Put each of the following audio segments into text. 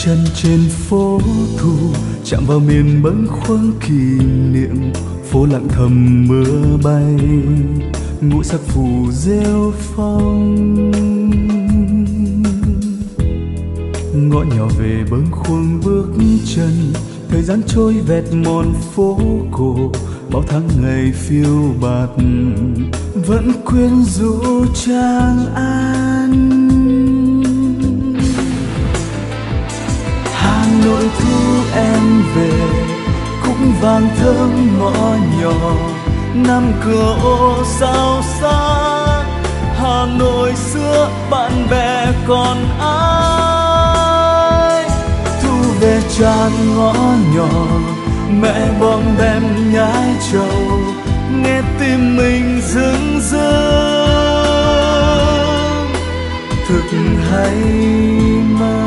chân trên phố thu, chạm vào miền bâng khuâng kỷ niệm. Phố lặng thầm mưa bay, ngũ sắc phủ rêu phong. Ngõ nhỏ về bâng khuâng bước chân, thời gian trôi vẹt mòn phố cổ. Bao tháng ngày phiêu bạt vẫn quyến rũ Tràng An. Hà Nội thu em về, khúc vàng thơm ngõ nhỏ, năm cửa ô sao sắc. Hà Nội xưa bạn bè còn ai? Thu về tràn ngõ nhỏ, mẹ bom bem nhái trầu, nghe tim mình rưng rưng. Thực hay mơ?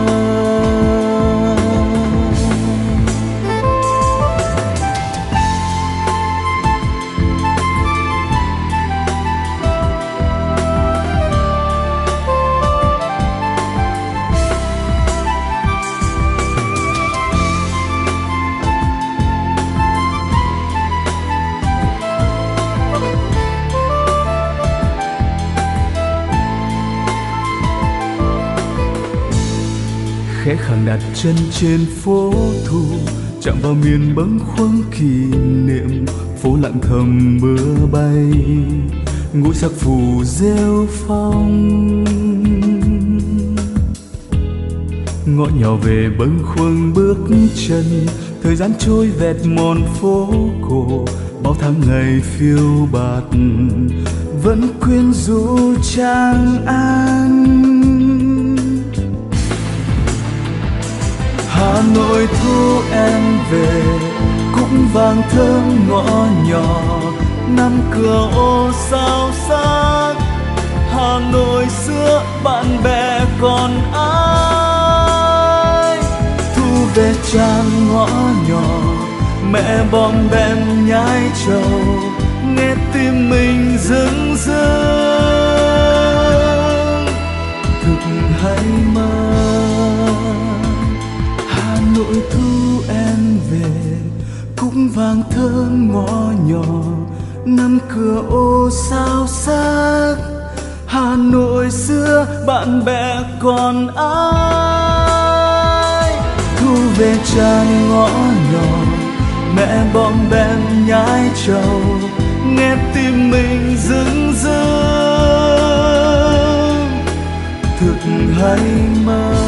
Khẽ khàng đặt chân trên phố thu, chạm vào miền bâng khuâng kỷ niệm. Phố lặng thầm mưa bay, ngũ sắc phủ rêu phong. Ngõ nhỏ về bâng khuâng bước chân, thời gian trôi vẹt mòn phố cổ. Bao tháng ngày phiêu bạt vẫn quyến rũ Tràng An. Hà Nội thu em về, cúc vàng thơm ngõ nhỏ, năm cửa ô sao sắc. Hà Nội xưa bạn bè còn ai? Thu về tràn ngõ nhỏ, mẹ bom bem nhái trầu, nghe tim mình rưng rưng. Thực hay mơ? Hà Nội thu em về, cúc vàng thơm ngõ nhỏ, năm cửa ô sao sắc. Hà Nội xưa bạn bè còn ai? Thu về tràn ngõ nhỏ, mẹ bom bem nhái trầu, nghe tim mình rưng rưng. Thực hay mơ?